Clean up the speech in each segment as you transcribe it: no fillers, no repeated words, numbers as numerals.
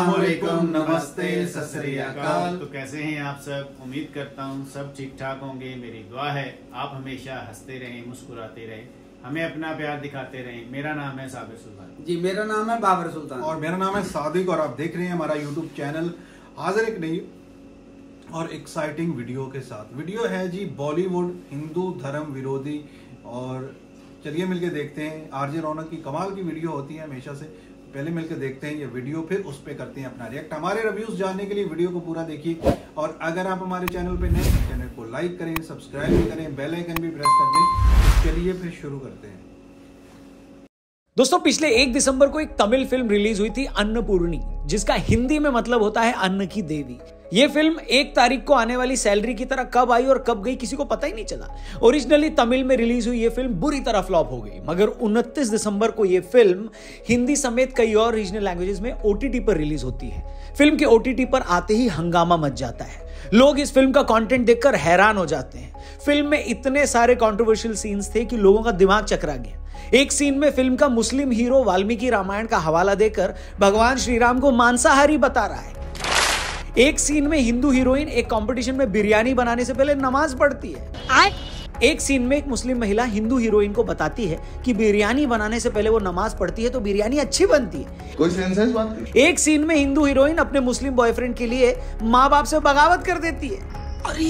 अस्सलामुअलैकुम, नमस्ते, सत श्री अकाल। तो कैसे हैं आप सब? उम्मीद करता हूँ सब ठीक ठाक होंगे। मेरी दुआ है आप हमेशा हंसते रहें, मुस्कुराते रहें, हमें अपना प्यार दिखाते रहें। मेरा नाम है साबिर सुल्तान जी, मेरा नाम है बाबर सुल्तान और मेरा नाम है सादिक और आप देख रहे हैं हमारा यूट्यूब चैनल। हाजिर एक नई और एक्साइटिंग वीडियो के साथ। वीडियो है जी बॉलीवुड हिंदू धर्म विरोधी। और चलिए मिलके देखते हैं। आरजे रौनक की कमाल की वीडियो होती है हमेशा से। पहले मिलकर देखते हैं ये वीडियो, फिर उस पे करते हैं अपना रिएक्ट। हमारे रिव्यूज जानने के लिए वीडियो को पूरा देखिए और अगर आप हमारे चैनल पे नए हैं, चैनल को लाइक करें, सब्सक्राइब भी करें, बेल आइकन भी प्रेस कर दें। चलिए फिर शुरू करते हैं। दोस्तों, पिछले 1 दिसंबर को एक तमिल फिल्म रिलीज हुई थी अन्नपूर्णी, जिसका हिंदी में मतलब होता है अन्न की देवी। ये फिल्म 1 तारीख को आने वाली सैलरी की तरह कब आई और कब गई किसी को पता ही नहीं चला। ओरिजिनली तमिल में रिलीज हुई ये फिल्म बुरी तरह फ्लॉप हो गई, मगर 29 दिसंबर को ये फिल्म हिंदी समेत कई और रीजनल लैंग्वेजेस में OTT पर रिलीज होती है। फिल्म के OTT पर आते ही हंगामा मच जाता है। लोग इस फिल्म का कंटेंट देखकर हैरान हो जाते हैं। फिल्म में इतने सारे कंट्रोवर्शियल सीन्स थे कि लोगों का दिमाग चकरा गया। एक सीन में फिल्म का मुस्लिम हीरो वाल्मीकि रामायण का हवाला देकर भगवान श्री राम को मांसाहारी बता रहा है। एक सीन में हिंदू हीरोइन एक कंपटीशन में बिरयानी बनाने से पहले नमाज पढ़ती है। एक सीन में एक मुस्लिम महिला हिंदू हीरोइन को बताती है कि बिरयानी बनाने से पहले वो नमाज पढ़ती है तो बिरयानी अच्छी बनती है। कोई सेंस है इस बात की? एक सीन में हिंदू हीरोइन अपने मुस्लिम बॉयफ्रेंड के लिए माँ बाप से बगावत कर देती है। अरे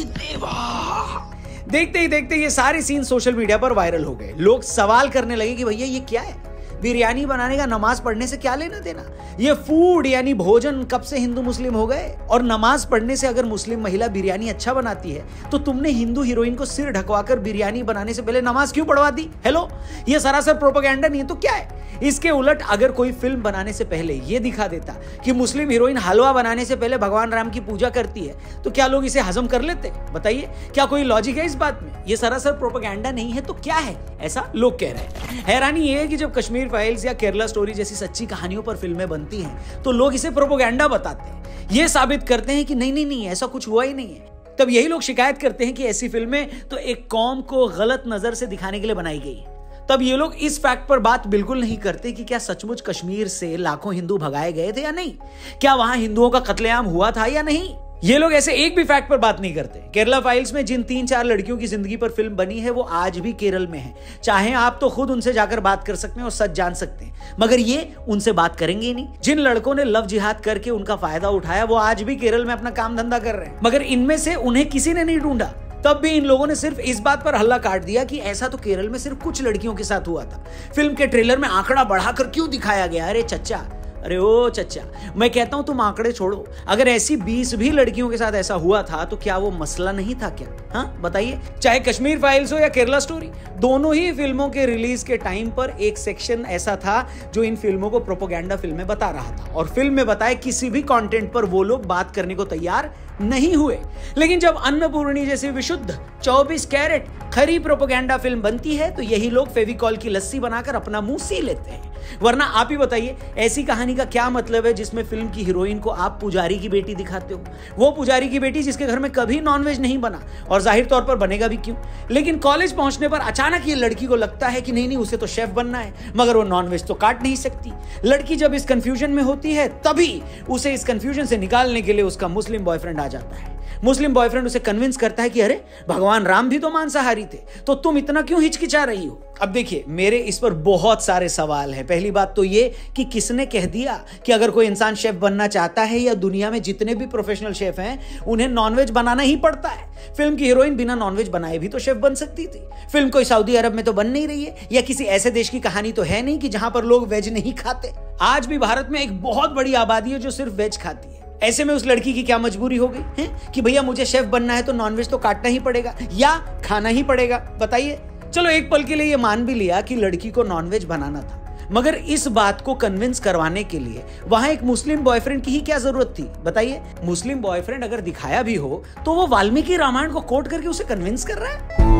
देवा! देखते ही देखते ये सारे सीन सोशल मीडिया पर वायरल हो गए। लोग सवाल करने लगे कि भैया ये क्या है? बिरयानी बनाने का नमाज पढ़ने से क्या लेना देना? ये फूड यानी भोजन कब से हिंदू मुस्लिम हो गए? और नमाज पढ़ने से अगर मुस्लिम महिला बिरयानी अच्छा बनाती है तो तुमने हिंदू हीरोइन को सिर ढकवाकर बिरयानी बनाने से पहले नमाज क्यों पढ़वा दी? हेलो, ये सरासर प्रोपेगेंडा नहीं है तो क्या है? इसके उलट अगर कोई फिल्म बनाने से पहले ये दिखा देता कि मुस्लिम हीरोइन हलवा बनाने से पहले भगवान राम की पूजा करती है तो क्या लोग इसे हजम कर लेते? बताइए, क्या कोई लॉजिक है इस बात में? ये सरासर प्रोपेगेंडा नहीं है तो क्या है? ऐसा लोग कह रहे हैं। हैरानी ये है कि जब कश्मीर फाइल्स या केरला स्टोरी जैसी सच्ची कहानियों पर फिल्में बनती हैं तो लोग इसे प्रोपेगेंडा बताते हैं। ये साबित करते हैं कि नहीं ऐसा कुछ हुआ ही नहीं है। तब यही लोग शिकायत करते हैं कि ऐसी फिल्में तो एक कौम को गलत नजर से दिखाने के लिए बनाई गई। तब ये लोग इस फैक्ट पर बात बिल्कुल नहीं करते कि क्या सचमुच कश्मीर से लाखों हिंदू भगाए गए थे या नहीं, क्या वहां हिंदुओं का कत्लेआम हुआ था या नहीं। ये लोग ऐसे एक भी फैक्ट पर बात नहीं करते। केरला फाइल्स में जिन 3-4 लड़कियों की जिंदगी पर फिल्म बनी है वो आज भी केरल में है। चाहे आप तो खुद उनसे जाकर बात कर सकते हैं और सच जान सकते हैं, मगर ये उनसे बात करेंगे ही नहीं। जिन लड़कों ने लव जिहाद करके उनका फायदा उठाया वो आज भी केरल में अपना काम धंधा कर रहे हैं, मगर इनमें से उन्हें किसी ने नहीं ढूंढा। तब भी इन लोगों ने सिर्फ इस बात पर हल्ला काट दिया कि ऐसा तो केरल में सिर्फ कुछ लड़कियों के साथ हुआ था। फिल्म के ट्रेलर में आंकड़ा बढ़ाकर क्यों दिखाया गया? अरे चच्चा, अरे ओ चच्चा, मैं कहता हूं तुम आंकड़े छोड़ो। अगर ऐसी 20 भी लड़कियों के साथ ऐसा हुआ था तो क्या वो मसला नहीं था क्या? हाँ बताइए। चाहे कश्मीर फाइल्स हो या केरला स्टोरी, दोनों ही फिल्मों के रिलीज के टाइम पर एक सेक्शन ऐसा था जो इन फिल्मों को प्रोपेगेंडा फिल्में बता रहा था और फिल्म में बताए किसी भी कंटेंट पर वो लोग बात करने को तैयार नहीं हुए। लेकिन जब अन्नपूर्णी जैसी विशुद्ध 24 कैरेट खरी प्रोपेगेंडा फिल्म बनती है तो यही लोग फेविकॉल की लस्सी बनाकर अपना मुंह सी लेते हैं। वरना आप ही बताइए, ऐसी कहानी का क्या मतलब है जिसमें फिल्म की हीरोइन को आप पुजारी की बेटी दिखाते हो? वो पुजारी की बेटी जिसके घर में कभी नॉनवेज नहीं बना और जाहिर तौर पर बनेगा भी क्यों। लेकिन कॉलेज पहुंचने पर अचानक ये लड़की को लगता है कि नहीं उसे तो शेफ बनना है, मगर वो नॉनवेज तो काट नहीं सकती। लड़की जब इस कंफ्यूजन में होती है तभी उसे इस कंफ्यूजन से निकालने के लिए उसका मुस्लिम बॉयफ्रेंड आ जाता है। मुस्लिम बॉयफ्रेंड उसे कन्विंस करता है कि अरे भगवान राम भी तो मांसाहारी थे, तो तुम इतना क्यों हिचकिचा रही हो? अब देखिए, मेरे इस पर बहुत सारे सवाल हैं। पहली बात तो ये कि किसने कह दिया कि अगर कोई इंसान शेफ बनना चाहता है या दुनिया में जितने भी प्रोफेशनल शेफ हैं उन्हें नॉनवेज बनाना ही पड़ता है? फिल्म की हीरोइन बिना नॉनवेज बनाए भी तो शेफ बन सकती थी। फिल्म कोई सऊदी अरब में तो बन नहीं रही है या किसी ऐसे देश की कहानी तो है नहीं कि जहां पर लोग वेज नहीं खाते। आज भी भारत में एक बहुत बड़ी आबादी है जो सिर्फ वेज खाती है। ऐसे में उस लड़की की क्या मजबूरी हो गई है कि भैया मुझे शेफ बनना है तो नॉनवेज तो काटना ही पड़ेगा या खाना ही पड़ेगा? बताइए। चलो एक पल के लिए ये मान भी लिया कि लड़की को नॉनवेज बनाना था, मगर इस बात को कन्विंस करवाने के लिए वहां एक मुस्लिम बॉयफ्रेंड की ही क्या जरूरत थी? बताइए। मुस्लिम बॉयफ्रेंड अगर दिखाया भी हो तो वो वाल्मीकि रामायण को कोट करके उसे कन्विंस कर रहा है।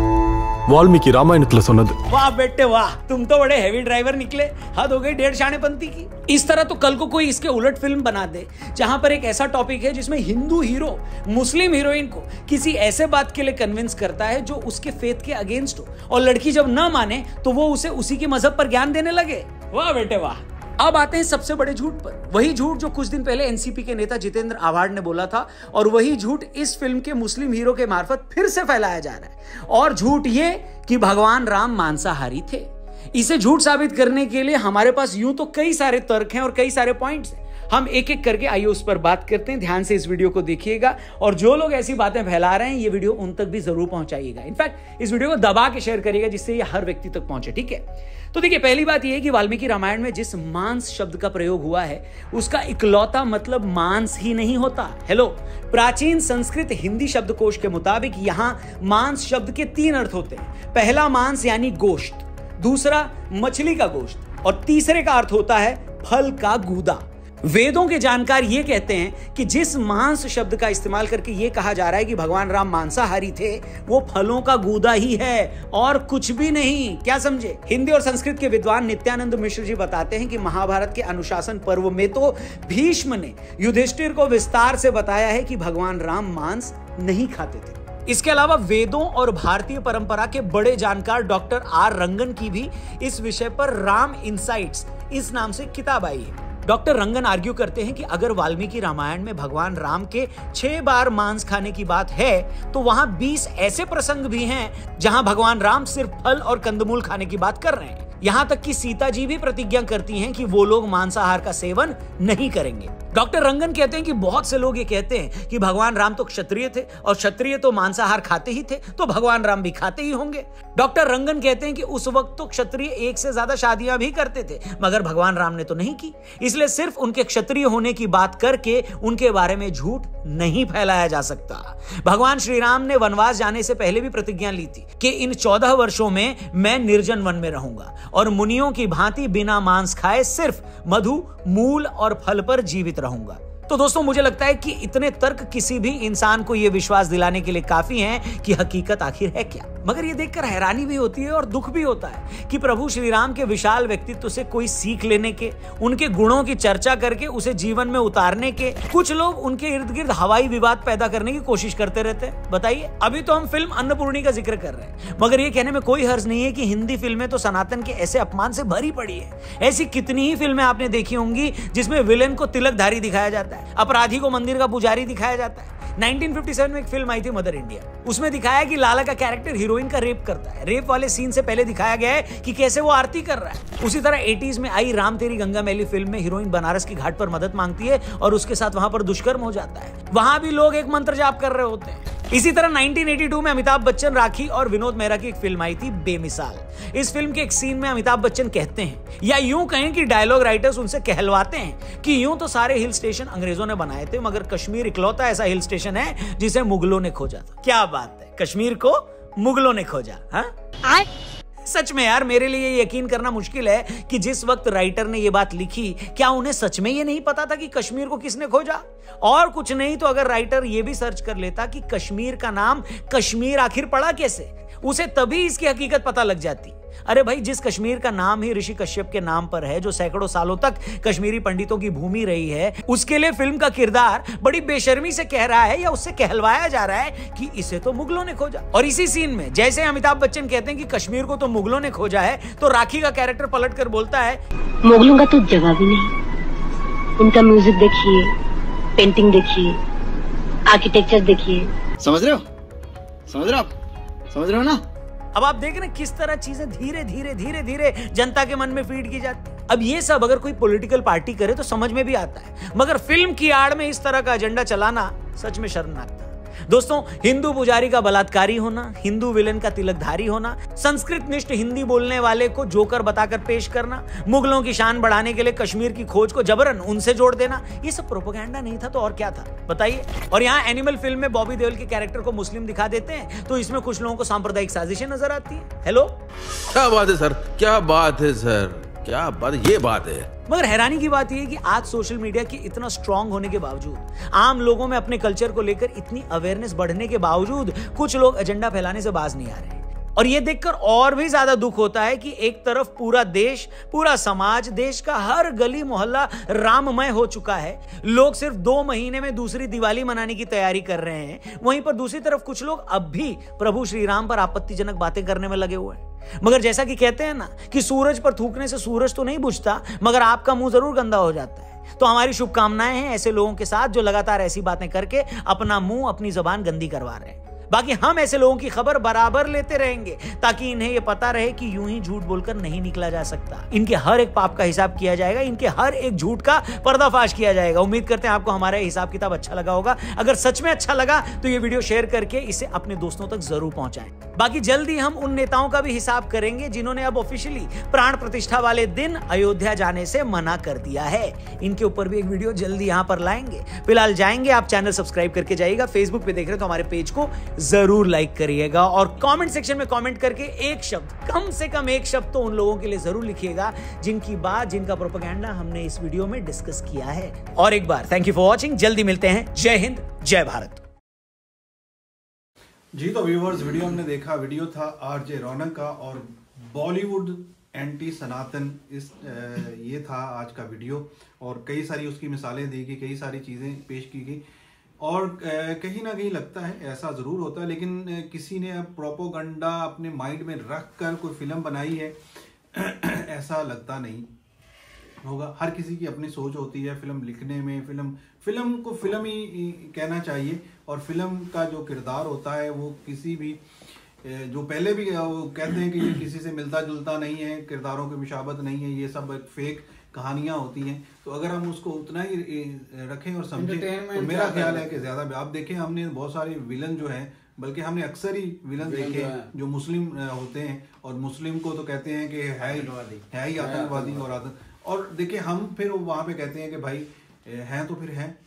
वाल्मीकि रामायणத்துல சொன்னது। वाह बेटे वाह, तुम तो बड़े हैवी ड्राइवर निकले। हद हो गई 1.5 शानेपंती की। इस तरह तो कल को कोई इसके उलट फिल्म बना दे जहां पर एक ऐसा टॉपिक है जिसमें हिंदू हीरो मुस्लिम हीरोइन को किसी ऐसे बात के लिए कन्विंस करता है जो उसके फेथ के अगेंस्ट हो, और लड़की जब ना माने तो वो उसे उसी के मजहब पर ज्ञान देने लगे। वाह बेटे वाह। अब आते हैं सबसे बड़े झूठ पर, वही झूठ जो कुछ दिन पहले एनसीपी के नेता जितेंद्र आव्हाड ने बोला था, और वही झूठ इस फिल्म के मुस्लिम हीरो के मार्फत फिर से फैलाया जा रहा है। और झूठ ये कि भगवान राम मांसाहारी थे। इसे झूठ साबित करने के लिए हमारे पास यूं तो कई सारे तर्क हैं और कई सारे पॉइंट्स हैं। हम एक एक करके आइए उस पर बात करते हैं। ध्यान से इस वीडियो को देखिएगा, और जो लोग ऐसी बातें फैला रहे हैं ये वीडियो उन तक भी जरूर पहुंचाइएगा। इनफैक्ट इस वीडियो को दबा के शेयर करिएगा जिससे ये हर व्यक्ति तक पहुंचे, ठीक है। तो देखिए, पहली बात यह है कि वाल्मीकि रामायण में जिस मांस शब्द का प्रयोग हुआ है उसका इकलौता मतलब मांस ही नहीं होता। हेलो, प्राचीन संस्कृत हिंदी शब्दकोश के मुताबिक यहां मांस शब्द के 3 अर्थ होते हैं। पहला मांस यानी गोश्त, दूसरा मछली का गोश्त, और तीसरे का अर्थ होता है फल का गूदा। वेदों के जानकार ये कहते हैं कि जिस मांस शब्द का इस्तेमाल करके ये कहा जा रहा है कि भगवान राम मांसाहारी थे, वो फलों का गूदा ही है और कुछ भी नहीं। क्या समझे? हिंदी और संस्कृत के विद्वान नित्यानंद मिश्र जी बताते हैं कि महाभारत के अनुशासन पर्व में तो भीष्म ने युधिष्ठिर को विस्तार से बताया है कि भगवान राम मांस नहीं खाते थे। इसके अलावा वेदों और भारतीय परंपरा के बड़े जानकार डॉक्टर आर रंगन की भी इस विषय पर राम इनसाइट्स इस नाम से किताब आई है। डॉक्टर रंगन आर्ग्यू करते हैं कि अगर वाल्मीकि रामायण में भगवान राम के 6 बार मांस खाने की बात है तो वहां 20 ऐसे प्रसंग भी हैं जहां भगवान राम सिर्फ फल और कंदमूल खाने की बात कर रहे हैं। यहां तक कि सीता जी भी प्रतिज्ञा करती हैं कि वो लोग मांसाहार का सेवन नहीं करेंगे। डॉक्टर रंगन कहते हैं कि बहुत से लोग ये कहते हैं कि भगवान राम तो क्षत्रिय थे और क्षत्रिय तो मांसाहार खाते ही थे, तो भगवान राम भी खाते ही होंगे। डॉक्टर रंगन कहते हैं कि उस वक्त तो क्षत्रिय 1 से ज्यादा शादियां भी करते थे, मगर भगवान राम ने तो नहीं की, इसलिए सिर्फ उनके क्षत्रिय होने की बात करके उनके बारे में झूठ नहीं फैलाया जा सकता। भगवान श्री राम ने वनवास जाने से पहले भी प्रतिज्ञा ली थी कि इन 14 वर्षों में मैं निर्जन वन में रहूंगा और मुनियों की भांति बिना मांस खाए सिर्फ मधु, मूल और फल पर जीवित रहूंगा। तो दोस्तों, मुझे लगता है कि इतने तर्क किसी भी इंसान को यह विश्वास दिलाने के लिए काफी हैं कि हकीकत आखिर है क्या। मगर ये देखकर हैरानी भी होती है और दुख भी होता है कि प्रभु श्री राम के विशाल व्यक्तित्व से कोई सीख लेने के, उनके गुणों की चर्चा करके उसे जीवन में उतारने के कुछ लोग उनके इर्द गिर्द हवाई विवाद पैदा करने की कोशिश करते रहते हैं। बताइए, अभी तो हम फिल्म अन्नपूर्णी का जिक्र कर रहे हैं, मगर ये कहने में कोई हर्ज नहीं है कि हिंदी फिल्में तो सनातन के ऐसे अपमान से भरी पड़ी है। ऐसी कितनी ही फिल्में आपने देखी होंगी जिसमें विलेन को तिलकधारी दिखाया जाता है, अपराधी को मंदिर का पुजारी दिखाया जाता है। 1957 में एक फिल्म आई थी मदर इंडिया, उसमें दिखाया कि लाला का कैरेक्टर हीरोइन का रेप करता है। रेप वाले सीन से पहले दिखाया गया है कि कैसे वो आरती कर रहा है। उसी तरह 80s में आई राम तेरी गंगा मैली फिल्म में हीरोइन बनारस की घाट पर मदद मांगती है और उसके साथ वहां पर दुष्कर्म हो जाता है। वहां भी लोग एक मंत्र जाप कर रहे होते हैं। इसी तरह 1982 में अमिताभ बच्चन, राखी और विनोद मेहरा की एक फिल्म आई थी बेमिसाल। इस फिल्म के एक सीन में अमिताभ बच्चन कहते हैं, या यूं कहें कि डायलॉग राइटर्स उनसे कहलवाते हैं कि यूं तो सारे हिल स्टेशन अंग्रेजों ने बनाए थे, मगर कश्मीर इकलौता ऐसा हिल स्टेशन है जिसे मुगलों ने खोजा था। क्या बात है, कश्मीर को मुगलों ने खोजा। हाँ, सच में यार, मेरे लिए यकीन करना मुश्किल है कि जिस वक्त राइटर ने यह बात लिखी, क्या उन्हें सच में यह नहीं पता था कि कश्मीर को किसने खोजा। और कुछ नहीं तो अगर राइटर यह भी सर्च कर लेता कि कश्मीर का नाम कश्मीर आखिर पड़ा कैसे, उसे तभी इसकी हकीकत पता लग जाती। अरे भाई, जिस कश्मीर का नाम ही ऋषि कश्यप के नाम पर है, जो सैकड़ों सालों तक कश्मीरी पंडितों की भूमि रही है, उसके लिए फिल्म का किरदार बड़ी बेशर्मी से कह रहा है या उससे कहलवाया जा रहा है कि इसे तो मुगलों ने खोजा। और इसी सीन में जैसे अमिताभ बच्चन कहते हैं कि कश्मीर को तो मुगलों ने खोजा है, तो राखी का कैरेक्टर पलट कर बोलता है, मुगलों का तो जवाब ही नहीं। उनका म्यूजिक देखिए, पेंटिंग देखिए, आर्किटेक्चर देखिए। समझ रहे हो? समझ रहे हो ना? अब आप देख रहे हैं किस तरह चीजें धीरे धीरे जनता के मन में फीड की जाती है। अब ये सब अगर कोई पॉलिटिकल पार्टी करे तो समझ में भी आता है, मगर फिल्म की आड़ में इस तरह का एजेंडा चलाना सच में शर्मनाक था। दोस्तों, हिंदू पुजारी का बलात्कारी होना, हिंदू विलेन का तिलकधारी होना, संस्कृत निष्ठ हिंदी बोलने वाले को जोकर बताकर पेश करना, मुगलों की शान बढ़ाने के लिए कश्मीर की खोज को जबरन उनसे जोड़ देना, ये सब प्रोपेगेंडा नहीं था तो और क्या था, बताइए। और यहाँ एनिमल फिल्म में बॉबी देओल के कैरेक्टर को मुस्लिम दिखा देते हैं तो इसमें कुछ लोगों को सांप्रदायिक साजिशें नजर आती है। हेलो, क्या बात है सर, क्या बात है सर, क्या बात, ये बात है। मगर हैरानी की बात यह है कि आज सोशल मीडिया के इतना स्ट्रांग होने के बावजूद, आम लोगों में अपने कल्चर को लेकर इतनी अवेयरनेस बढ़ने के बावजूद कुछ लोग एजेंडा फैलाने से बाज नहीं आ रहे। और ये देखकर और भी ज्यादा दुख होता है कि एक तरफ पूरा देश, पूरा समाज, देश का हर गली मोहल्ला राममय हो चुका है। लोग सिर्फ 2 महीने में दूसरी दिवाली मनाने की तैयारी कर रहे हैं। वहीं पर दूसरी तरफ कुछ लोग अब भी प्रभु श्री राम पर आपत्तिजनक बातें करने में लगे हुए हैं। मगर जैसा कि कहते हैं ना कि सूरज पर थूकने से सूरज तो नहीं बुझता, मगर आपका मुंह जरूर गंदा हो जाता है। तो हमारी शुभकामनाएं हैं ऐसे लोगों के साथ जो लगातार ऐसी बातें करके अपना मुंह, अपनी जबान गंदी करवा रहे हैं। बाकी हम ऐसे लोगों की खबर बराबर लेते रहेंगे ताकि इन्हें यह पता रहे कि यूं ही झूठ बोलकर नहीं निकला जा सकता। इनके हर एक पाप का हिसाब किया जाएगा, इनके हर एक झूठ का पर्दाफाश किया जाएगा। उम्मीद करते हैं आपको हमारा हिसाब किताब अच्छा लगा होगा। अगर सच में अच्छा लगा तो ये वीडियो शेयर करके इसे अपने दोस्तों तक जरूर पहुंचाएं। बाकी जल्दी हम उन नेताओं का भी हिसाब करेंगे जिन्होंने अब ऑफिशियली प्राण प्रतिष्ठा वाले दिन अयोध्या जाने से मना कर दिया है। इनके ऊपर भी एक वीडियो जल्दी यहां पर लाएंगे। फिलहाल जाएंगे, आप चैनल सब्सक्राइब करके जाइएगा। फेसबुक पे देख रहे हो तो हमारे पेज को जरूर लाइक करिएगा और कमेंट सेक्शन में कमेंट करके एक शब्द, कम से कम एक शब्द तो उन लोगों के लिए जरूर लिखिएगा जिनकी बात, जिनका प्रोपेगेंडा हमने इस वीडियो में डिस्कस किया है। और एक बार थैंक यू फॉर वॉचिंग। जल्दी मिलते हैं। जय हिंद, जय भारत। जी तो व्यूवर्स, वीडियो हमने देखा, वीडियो था आरजे रौनक का और बॉलीवुड एंटी सनातन, ये था आज का वीडियो। और कई सारी उसकी मिसालें दी गई, कई सारी चीज़ें पेश की गई और कहीं ना कहीं लगता है ऐसा ज़रूर होता है, लेकिन किसी ने अब प्रोपोगंडा अपने माइंड में रख कर कोई फिल्म बनाई है ऐसा लगता नहीं होगा। हर किसी की अपनी सोच होती है फिल्म लिखने में। फिल्म को फिल्म ही कहना चाहिए और फिल्म का जो किरदार होता है वो किसी भी, जो पहले भी कहते हैं कि ये किसी से मिलता जुलता नहीं है, किरदारों की मुशाबत नहीं है, ये सब फेक कहानियां होती हैं। तो अगर हम उसको उतना ही रखें और समझें तो मेरा ख्याल है कि ज्यादा। आप देखें, हमने बहुत सारे विलन जो हैं, बल्कि हमने अक्सर ही विलन देखे जो मुस्लिम होते हैं और मुस्लिम को तो कहते हैं कि है ही आतंकवादी और देखिए हम फिर वहां पे कहते हैं कि भाई हैं तो फिर हैं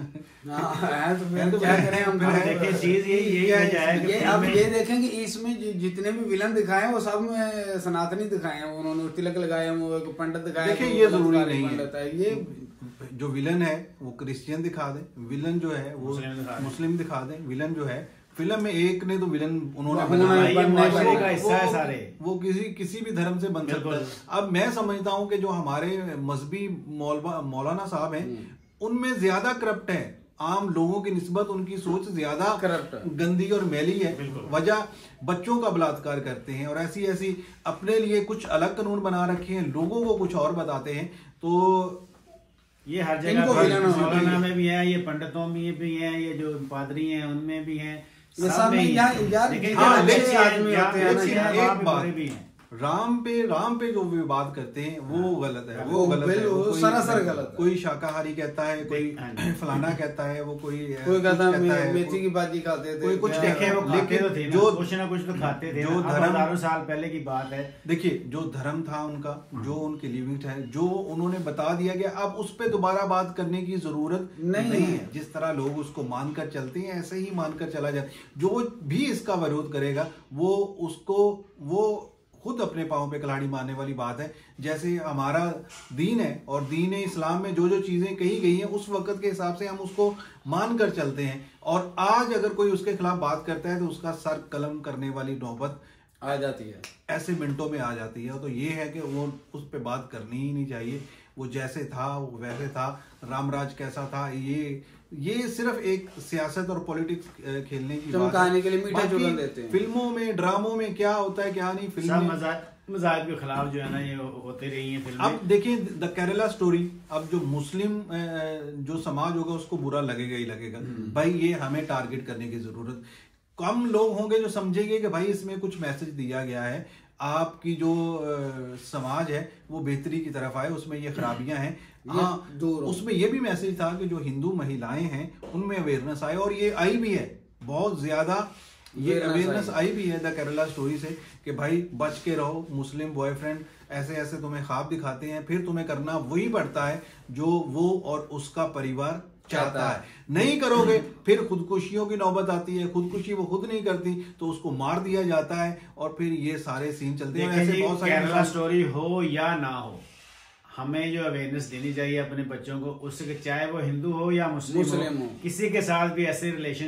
क्या करें हम। देखिए चीज यही है। अब ये देखें कि इसमें जितने भी विलन दिखाए हैं वो सब में सनातनी दिखाए हैं। उन्होंने तिलक लगाए हैं, वो पंडित दिखाए हैं। देखिए ये जरूरी नहीं है, ये जो विलन है वो क्रिश्चियन दिखा दे, विलन जो है वो मुस्लिम दिखा दे। विलन जो है फिल्म में एक ने तो विलन उन्होंने वो किसी भी धर्म से बन सकता है। अब मैं समझता हूँ कि जो हमारे मजहबी मौलाना साहब हैं उनमें ज्यादा करप्ट है, आम लोगों की निस्बत उनकी सोच ज्यादा गंदी और मैली है। वजह बच्चों का बलात्कार करते हैं और ऐसी अपने लिए कुछ अलग कानून बना रखे हैं, लोगों को कुछ और बताते हैं। तो ये हर जगह मौलाना में भी है, ये पंडितों में भी है, ये जो पादरी हैं उनमें भी है, सब में यार। राम पे जो विवाद करते हैं वो गलत है, वो गलत है, वो सरासर गलत है। कोई शाकाहारी कहता है, कोई फलाना कहता है, वो कोई कहता है मेथी की भाजी खाते थे, कोई कुछ देखे वो खाते तो थे, जो कुछ ना कुछ तो खाते थे। जो धर्म हजारों साल पहले की बात है। देखिए जो धर्म था उनका, जो उनकी लिविंग है, जो उन्होंने बता दिया गया, अब उस पर दोबारा बात करने की जरूरत नहीं है। जिस तरह लोग उसको मानकर चलते हैं ऐसे ही मानकर चला जाए। जो भी इसका विरोध करेगा वो खुद अपने पांव पे कुल्हाड़ी मारने वाली बात है। जैसे हमारा दीन है और दीन इस्लाम में जो चीजें कही गई हैं उस वक्त के हिसाब से हम उसको मान कर चलते हैं। और आज अगर कोई उसके खिलाफ बात करता है तो उसका सर कलम करने वाली नौबत आ जाती है, ऐसे मिनटों में आ जाती है। तो ये है कि वो उस पर बात करनी ही नहीं चाहिए। वो जैसे था वो वैसे था, रामराज कैसा था, ये सिर्फ एक सियासत और पॉलिटिक्स खेलने की बात है। के लिए मीठा चूरन देते हैं। फिल्मों में, ड्रामों में क्या होता है क्या नहीं, फिल्म मजाक के खिलाफ जो है ना ये होते रही है फिल्में। अब देखिए द केरला स्टोरी, अब जो मुस्लिम जो समाज होगा उसको बुरा लगेगा ही लगेगा। भाई ये हमें टारगेट करने की जरूरत, कम लोग होंगे जो समझेंगे कि भाई इसमें कुछ मैसेज दिया गया है, आपकी जो समाज है वो बेहतरी की तरफ आए, उसमें ये खराबियां हैं। हाँ, उसमें ये भी मैसेज था कि जो हिंदू महिलाएं हैं उनमें अवेयरनेस आए और ये आई भी है, बहुत ज्यादा ये अवेयरनेस आई भी है द केरला स्टोरी से कि भाई बच के रहो, मुस्लिम बॉयफ्रेंड ऐसे तुम्हें ख्वाब दिखाते हैं, फिर तुम्हें करना वही पड़ता है जो वो और उसका परिवार चाहता है। नहीं करोगे फिर खुदकुशियों की नौबत आती है, खुदकुशी वो खुद नहीं करती तो उसको मार दिया जाता है और फिर ये सारे सीन चलते हैं। ऐसे बहुत सारी केरला स्टोरी हो या ना हो, हमें जो अवेयरनेस देनी चाहिए अपने बच्चों को, उससे चाहे वो हिंदू हो या मुस्लिम हो, किसी के साथ भी ऐसे रिलेशंस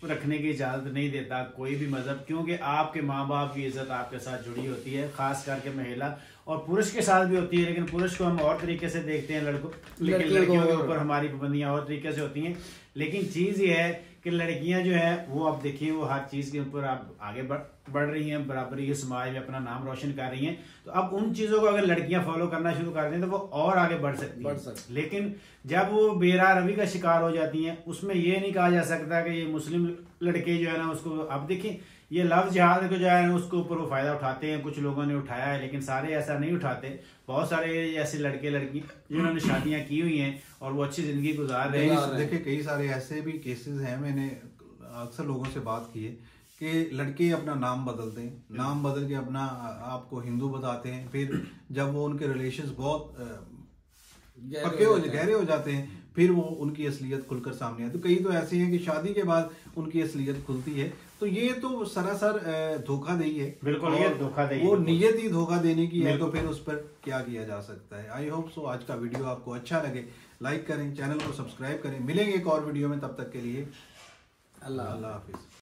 रखने की इजाजत नहीं देता कोई भी मजहब, क्योंकि आपके माँ बाप की इज्जत आपके साथ जुड़ी होती है, खास करके महिला और पुरुष के साथ भी होती है, लेकिन पुरुष को हम और तरीके से देखते हैं लड़कों, लेकिन लड़कियों के ऊपर हमारी पाबंदियां और तरीके से होती हैं। लेकिन चीज ये है कि लड़कियां जो है वो आप देखिए वो हर चीज के ऊपर आप आगे बढ़ रही हैं, बराबरी के समाज में अपना नाम रोशन कर रही हैं। तो अब उन चीजों को अगर लड़कियां फॉलो करना शुरू कर दें तो वो और आगे बढ़ सकती हैं। लेकिन जब वो बेरा रवि का शिकार हो जाती हैं, उसमें ये नहीं कहा जा सकता कि ये मुस्लिम लड़के जो है ना उसको, अब देखिए ये लव जिहाद को जो है ना उसके ऊपर वो फायदा उठाते हैं, कुछ लोगों ने उठाया है, लेकिन सारे ऐसा नहीं उठाते। बहुत सारे ऐसे लड़के लड़की जिन्होंने शादियां की हुई हैं और वो अच्छी जिंदगी गुजार रहे हैं। देखिए कई सारे ऐसे भी केसेस हैं, मैंने अक्सर लोगों से बात की है कि लड़के अपना नाम बदलते हैं, नाम बदल के अपना आपको हिंदू बताते हैं, फिर जब वो उनके रिलेशंस बहुत गहरे हो जाते हैं फिर वो उनकी असलियत खुलकर सामने आती है। तो कई तो ऐसे हैं कि शादी के बाद उनकी असलियत खुलती है। तो ये तो सरासर धोखाधड़ी है, बिल्कुल ये धोखाधड़ी, वो नियत ही धोखा देने की है, तो फिर उस पर क्या किया जा सकता है। आई होप सो आज का वीडियो आपको अच्छा लगे, लाइक करें, चैनल को सब्सक्राइब करें। मिलेंगे एक और वीडियो में, तब तक के लिए अल्लाह हाफिज।